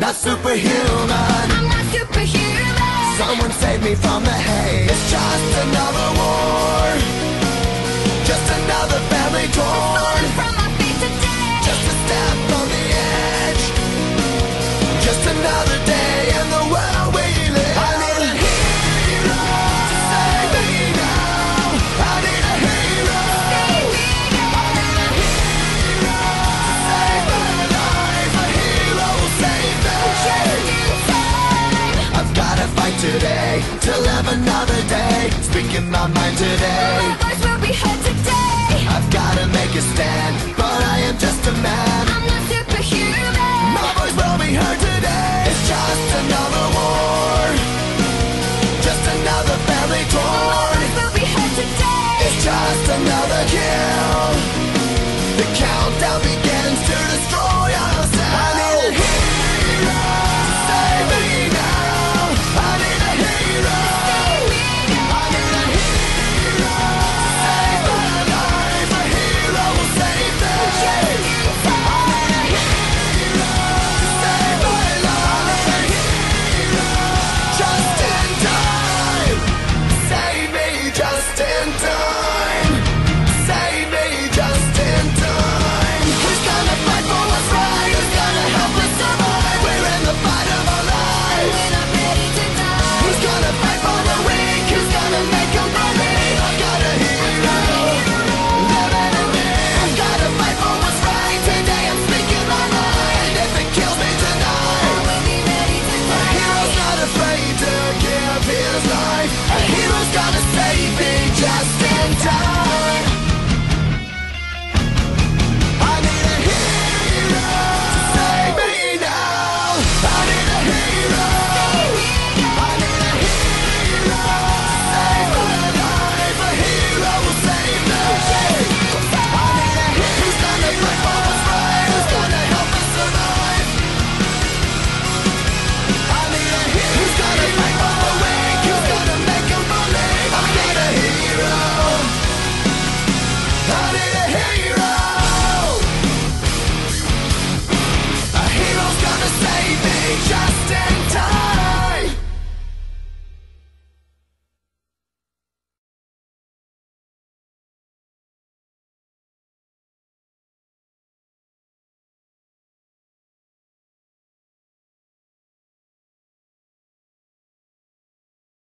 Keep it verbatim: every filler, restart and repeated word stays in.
not superhuman. I'm not superhuman. Someone save me from the hate. It's just another war, just another family torn. From my feet today. Just a step from the edge, just another day in the world we live. I need a hero to save me now. I need a hero. Save me now. I need a hero to save my life. A hero will save me. Just in time. I've gotta fight today to live another day, speaking my mind today. My voice will be heard today. I've gotta make a stand, but I am just a man. I'm not superhuman. My voice will be heard today. It's just another war, just another family My torn. voice will be heard today. It's just another kill. The countdown begins.